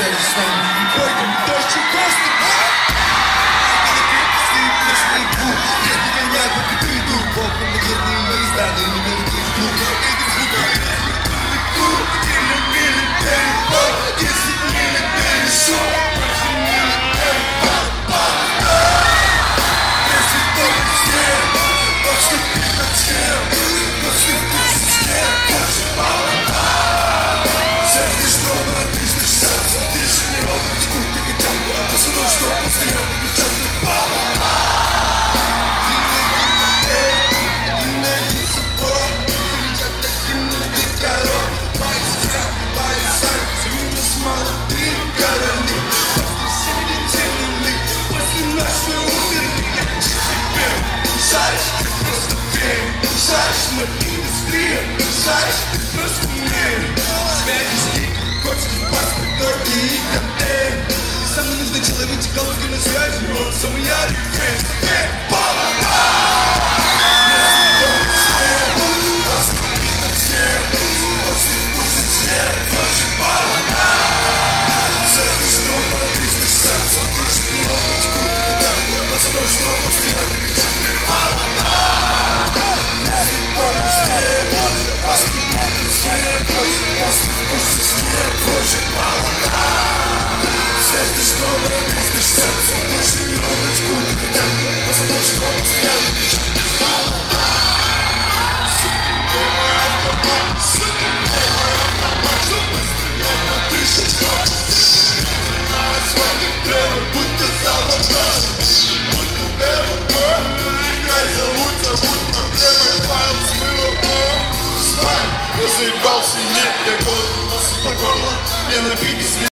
взяли с нами и пойдем дождь и косты. Я не гоняю, как ты иду, боком на верные поезда, но именно не иду. Шаришь, мы индустрия, шаришь, ты просто умеешь. Связи, хочешь паспорт, торги и контейн. Самый нужный человечек, головки на связи, он самый яркий фэн. Я заебался, нет, я голод, по горло, я напитый.